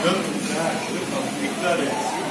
Não, cara, eu falo, tem que dar essa.